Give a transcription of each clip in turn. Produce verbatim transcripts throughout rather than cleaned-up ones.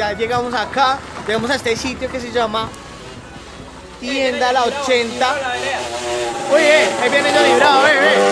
ya llegamos acá, llegamos a este sitio que se llama Tienda La ochenta. Oye, ahí viene Johnny Bravo, eh, eh.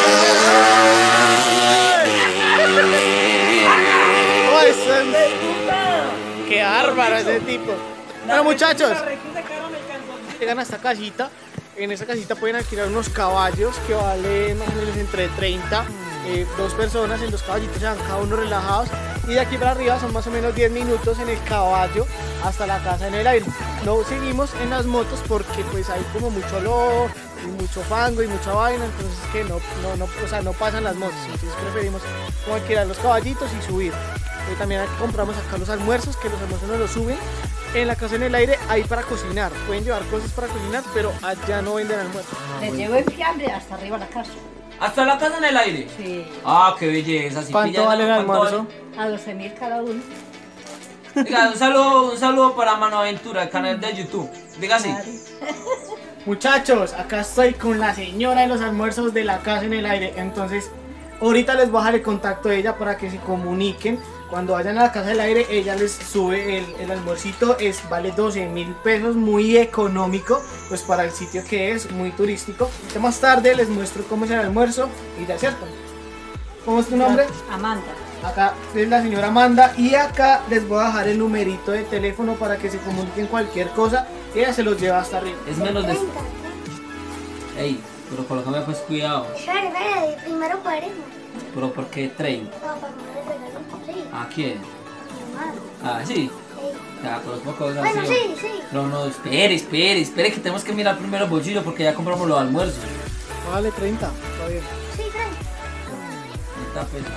Oh, es... Qué bárbaro ese tipo. Bueno, muchachos, llegan a esta casita. En esta casita pueden alquilar unos caballos que valen más o menos entre treinta, eh, dos personas en los caballitos, se van cada uno relajados. Y de aquí para arriba son más o menos diez minutos en el caballo hasta la casa en el aire. No seguimos en las motos porque pues hay como mucho lodo y mucho fango y mucha vaina, entonces que no, no, no, o sea, no pasan las motos. Entonces preferimos como alquilar los caballitos y subir. Eh, también aquí compramos acá los almuerzos, que los almuerzos nos los suben. En la casa en el aire hay para cocinar, pueden llevar cosas para cocinar, pero allá no venden almuerzo. Les llevo en fiambre hasta arriba a la casa. ¿Hasta la casa en el aire? Sí. Ah, qué belleza. Si ¿Cuánto vale el almuerzo? A doce mil cada uno. Diga, un saludo, un saludo para Mano Aventura, el canal de YouTube. Diga así. Muchachos, acá estoy con la señora de los almuerzos de la casa en el aire. Entonces, ahorita les voy a dejar el contacto de ella para que se comuniquen. Cuando vayan a la casa del aire, ella les sube el, el almuercito. Es, vale doce mil pesos, muy económico, pues para el sitio que es, muy turístico. Ya más tarde les muestro cómo es el almuerzo y ya, ¿cierto? ¿Cómo es tu nombre? Amanda. Acá es la señora Amanda y acá les voy a dejar el numerito de teléfono para que se comuniquen cualquier cosa. Ella se los lleva hasta arriba. Es menos de... Ey, pero colócame pues cuidado. Espera, espera, primero cuadremos. Pero ¿por qué treinta? No, para comer el regalo. Sí. ¿A quién? Mi mamá. Ah, sí. Sí. Ya, pero es poco de Bueno, sí, sí. No, no, espere, espere, espere que tenemos que mirar primero el bolsillo porque ya compramos los almuerzos. Vale, treinta, está bien. Sí, trae. treinta pesos.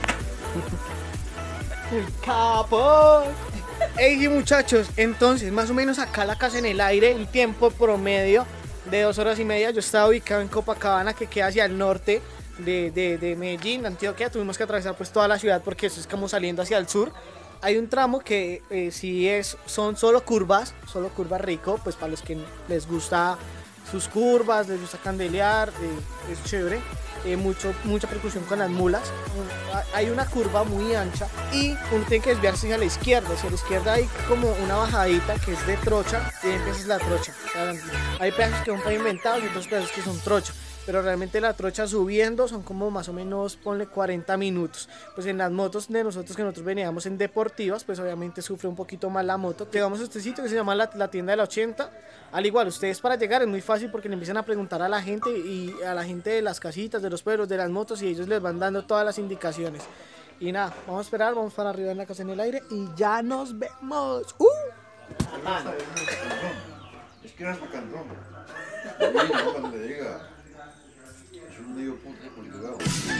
El capo. Ey, sí, muchachos, entonces más o menos acá la casa en el aire, el tiempo promedio de dos horas y media. Yo estaba ubicado en Copacabana, que queda hacia el norte de, de, de Medellín, Antioquia. Tuvimos que atravesar pues toda la ciudad porque eso es como saliendo hacia el sur. Hay un tramo que eh, sí es, son solo curvas, solo curvas rico, pues para los que les gusta sus curvas, les gusta candelear, eh, es chévere. Eh, mucho, mucha percusión con las mulas. Hay una curva muy ancha y uno tiene que desviarse hacia la izquierda. Hacia la izquierda hay como una bajadita que es de trocha y empieza la trocha. Hay pedazos que son pavimentados y otros pedazos que son trocha, pero realmente la trocha subiendo son como más o menos, ponle cuarenta minutos. Pues en las motos de nosotros, que nosotros veníamos en deportivas, pues obviamente sufre un poquito más la moto. Llegamos a este sitio que se llama la, la tienda de la ochenta. Al igual, ustedes para llegar es muy fácil porque le empiezan a preguntar a la gente y a la gente de las casitas, de los pueblos, de las motos, y ellos les van dando todas las indicaciones. Y nada, vamos a esperar, vamos para arriba en la casa en el aire y ya nos vemos. ¡Uh! Es que no es macandrón. Cuando le diga, es un medio punto poligrado.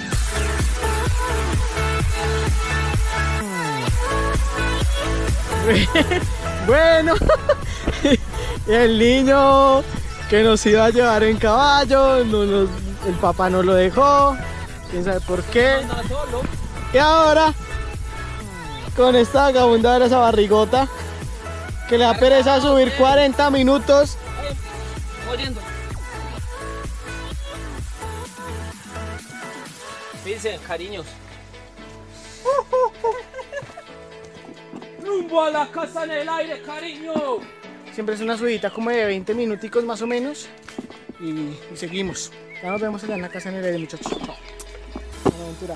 Bueno, el niño que nos iba a llevar en caballo, no nos, el papá no lo dejó, quién sabe por qué. Y ahora, con esta vagabunda de esa barrigota, que le da pereza subir cuarenta minutos. Dicen, cariños. Rumbo a la casa en el aire, cariño. Siempre es una subidita como de veinte minuticos más o menos. Y, y seguimos. Ya nos vemos allá en la casa en el aire, muchachos. Chao. Buena aventura.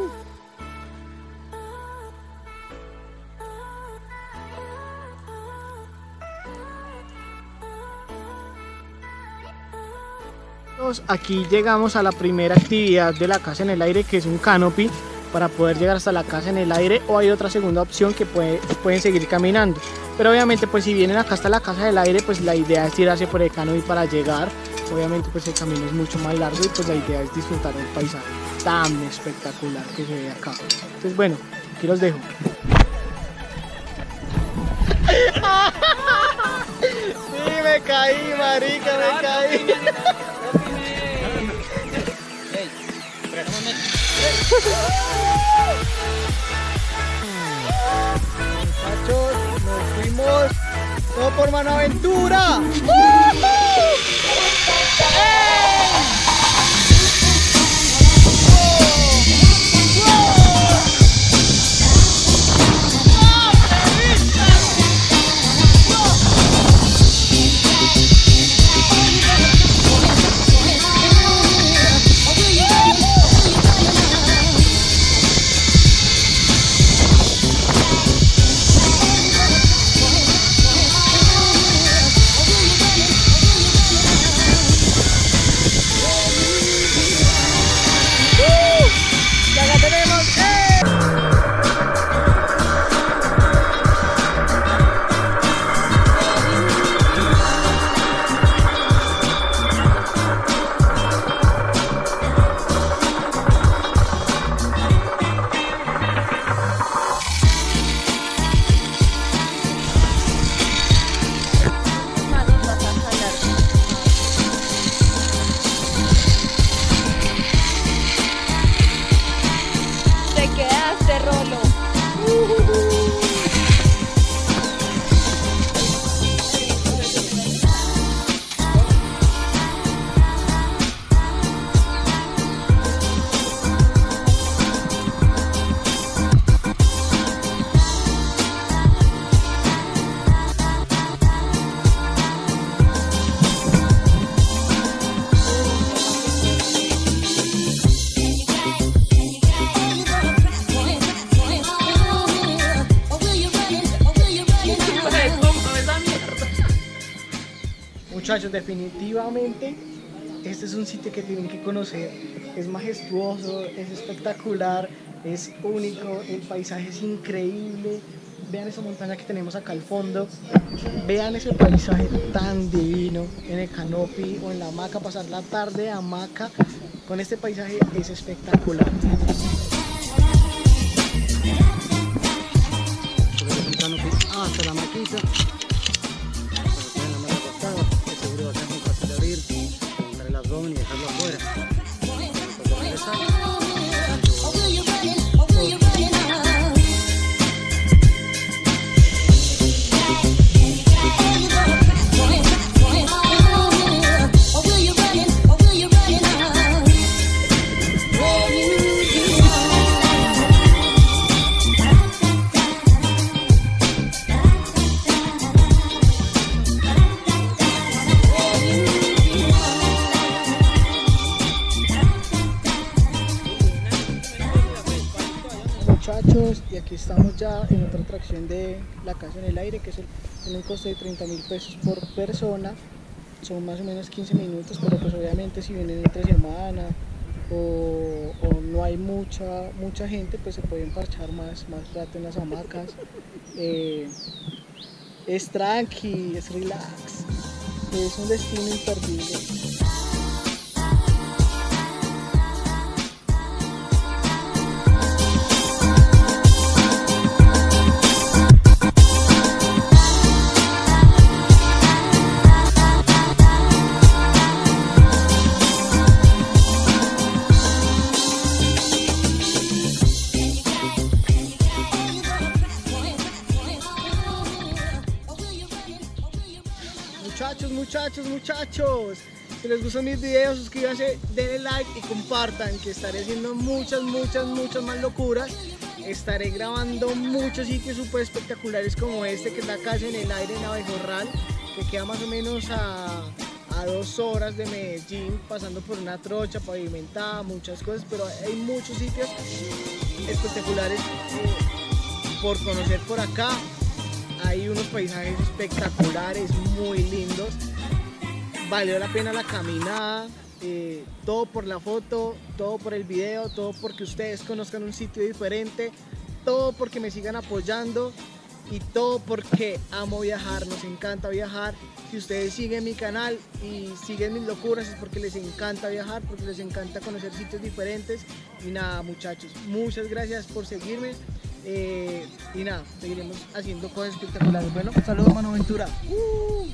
Aquí llegamos a la primera actividad de la casa en el aire, que es un canopy para poder llegar hasta la casa en el aire, o hay otra segunda opción que puede, pueden seguir caminando, pero obviamente pues si vienen acá hasta la casa del aire, pues la idea es tirarse por el canopy para llegar. Obviamente pues el camino es mucho más largo y pues la idea es disfrutar del paisaje tan espectacular que se ve acá. Entonces bueno, aquí los dejo. Sí, me caí, marica, me caí. Muchachos, nos fuimos todo por Mano Aventura. Muchachos, definitivamente este es un sitio que tienen que conocer. Es majestuoso, es espectacular, es único, el paisaje es increíble. Vean esa montaña que tenemos acá al fondo. Vean ese paisaje tan divino en el canopy o en la hamaca. Pasar la tarde a hamaca con este paisaje es espectacular. Ah, hasta la maquita. Seguro va a ser muy fácil de abrir, poner el abdomen y dejarlo afuera. Muchachos, y aquí estamos ya en otra atracción de la casa en el aire, que es el, tiene un costo de treinta mil pesos por persona. Son más o menos quince minutos, pero pues obviamente si vienen entre semana o, o no hay mucha mucha gente, pues se pueden parchar más, más rato en las hamacas. Eh, es tranqui, es relax, es un destino imperdible. Muchachos, muchachos, muchachos, si les gustan mis videos, suscríbanse, denle like y compartan, que estaré haciendo muchas, muchas, muchas más locuras. Estaré grabando muchos sitios súper espectaculares como este, que es la casa en el aire en Abejorral, que queda más o menos a, a dos horas de Medellín, pasando por una trocha pavimentada, muchas cosas, pero hay muchos sitios espectaculares eh, por conocer por acá. Hay unos paisajes espectaculares, muy lindos. Valió la pena la caminada, eh, todo por la foto, todo por el video, todo porque ustedes conozcan un sitio diferente, todo porque me sigan apoyando y todo porque amo viajar, nos encanta viajar. Si ustedes siguen mi canal y siguen mis locuras es porque les encanta viajar, porque les encanta conocer sitios diferentes. Y nada, muchachos, muchas gracias por seguirme. Eh, y nada, seguiremos haciendo cosas espectaculares. Bueno, saludos, Mano Ventura. Uh.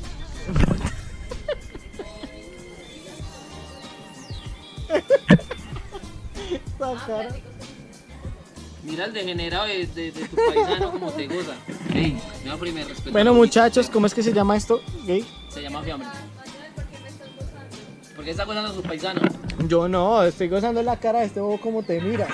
Mira el degenerado de, de, de tu paisano como te goza. Ey, no, primero, respeto. Bueno, muchachos, ¿cómo es que se llama esto? ¿Gay? Se llama fiambre. ¿Por qué está gozando a sus paisanos? Yo no, estoy gozando la cara de este bobo como te mira.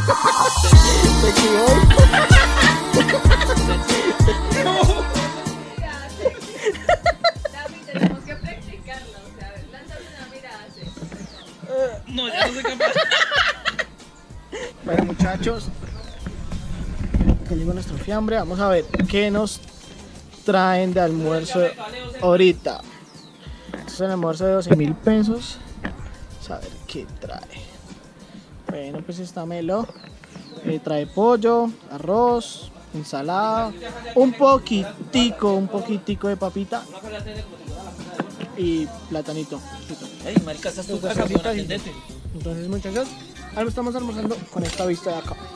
Tenemos que practicarlo, o sea, lánzame una mirada así. No, ya no soy capaz. Bueno, muchachos, que llegó nuestro fiambre. Vamos a ver qué nos traen de almuerzo ahorita. Este es el almuerzo de doce mil pesos. Vamos a ver qué trae. Bueno, pues está melo. Eh, trae pollo, arroz, ensalada, un poquitico, un poquitico de papita y platanito. Ey, marica, estás tu casa, bien atendente. Entonces, muchachos, ahora estamos almorzando con esta vista de acá.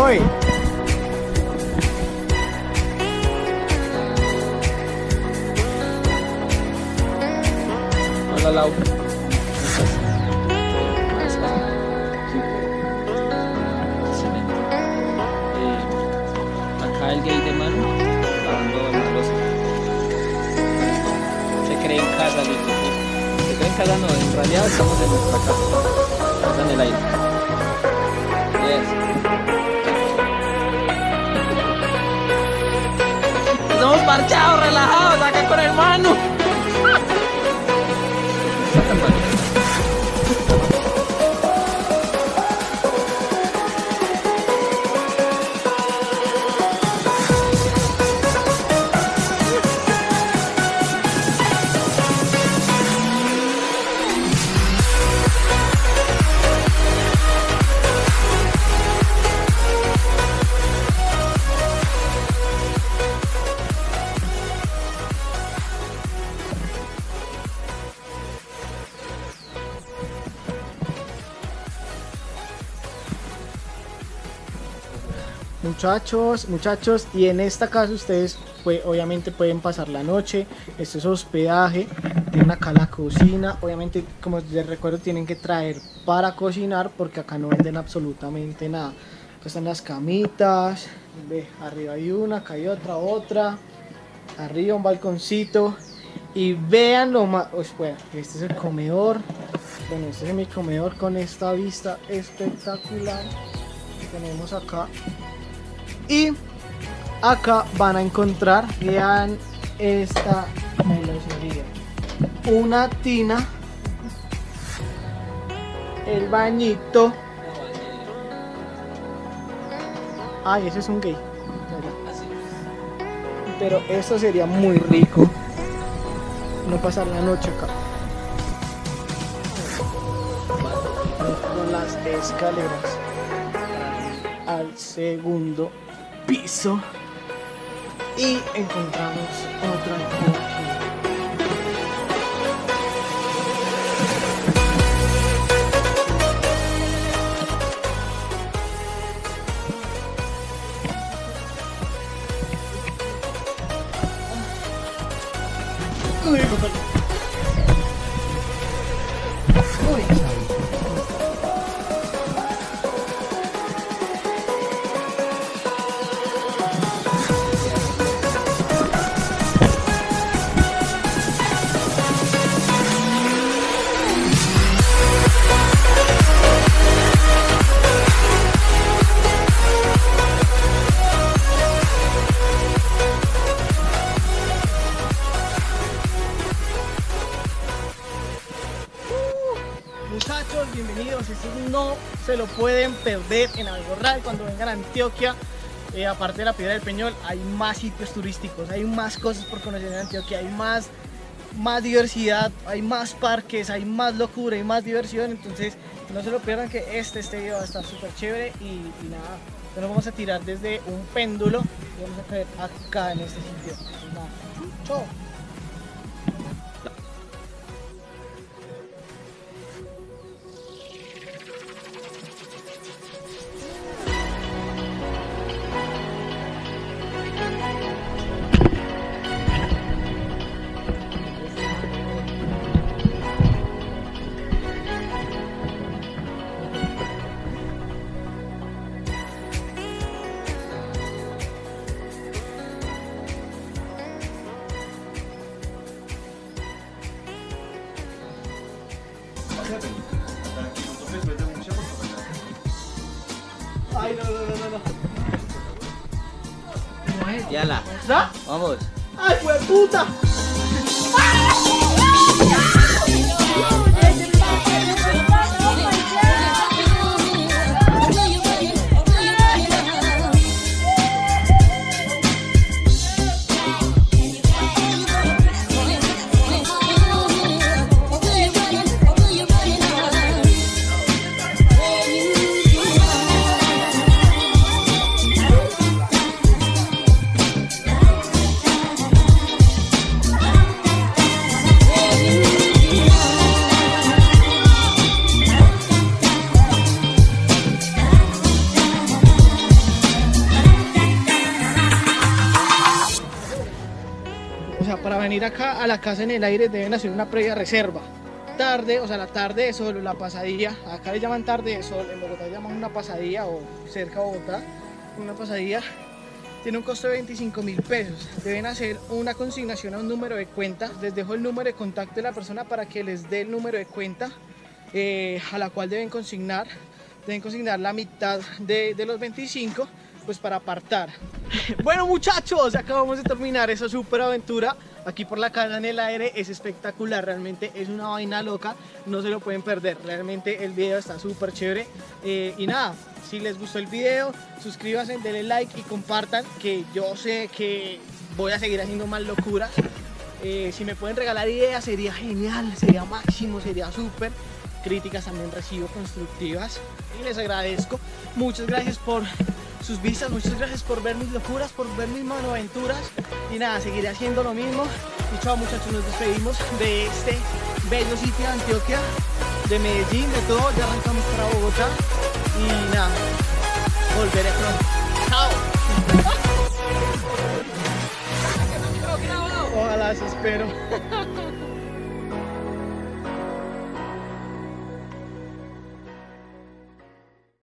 mueve. Hola, Lau. Eh, acá el gay de mano lavando la losa. Se cree en casa, listo. Se cree en casa, no, en realidad estamos en nuestra casa. Casa en el aire. Yes. Estamos parchados, relajados acá con el mano. Muchachos, muchachos, y en esta casa ustedes pues, obviamente pueden pasar la noche. Esto es hospedaje, tienen acá la cocina. Obviamente, como les recuerdo, tienen que traer para cocinar porque acá no venden absolutamente nada. Acá están las camitas, ve, arriba hay una, acá hay otra, otra, arriba un balconcito. Y vean lo más, pues, bueno, este es el comedor. Bueno, este es mi comedor con esta vista espectacular que tenemos acá. Y acá van a encontrar, vean esta velocidad, una tina, el bañito. Ay, ese es un gay. Pero esto sería muy rico, no pasar la noche acá. Con las escaleras al segundo piso y encontramos otra cocina. Uy, compadre. Uy. Muchachos, bienvenidos. Esto no se lo pueden perder en Algorral cuando vengan a Antioquia. Eh, aparte de la Piedra del Peñol, hay más sitios turísticos, hay más cosas por conocer en Antioquia, hay más, más diversidad, hay más parques, hay más locura, hay más diversión. Entonces, no se lo pierdan, que este, este video va a estar súper chévere. Y, y nada, nos vamos a tirar desde un péndulo y vamos a caer acá en este sitio. Entonces, nada, chao. Ay, no, no, no, no, no. Yala, ¿Ya? vamos. ¡Ay, fue puta! ir acá a la casa en el aire deben hacer una previa reserva. Tarde, o sea, la tarde de sol, la pasadilla, acá le llaman tarde de sol, en Bogotá le llaman una pasadilla o cerca de Bogotá, una pasadilla. Tiene un costo de veinticinco mil pesos. Deben hacer una consignación a un número de cuenta. Les dejo el número de contacto de la persona para que les dé el número de cuenta eh, a la cual deben consignar. Deben consignar la mitad de, de los veinticinco, pues para apartar. Bueno, muchachos, acabamos de terminar esa super aventura aquí por la casa en el aire. Es espectacular, realmente es una vaina loca, no se lo pueden perder. Realmente el video está súper chévere. Eh, y nada, si les gustó el video, suscríbanse, denle like y compartan, que yo sé que voy a seguir haciendo más locuras. Eh, si me pueden regalar ideas sería genial, sería máximo, sería súper. Críticas también recibo, constructivas, y les agradezco. Muchas gracias por sus vistas, muchas gracias por ver mis locuras, por ver mis monoaventuras. Y nada, seguiré haciendo lo mismo. Y chao, muchachos, nos despedimos de este bello sitio de Antioquia, de Medellín, de todo. Ya arrancamos para Bogotá y nada, volveré pronto. Chao. Ojalá, eso espero.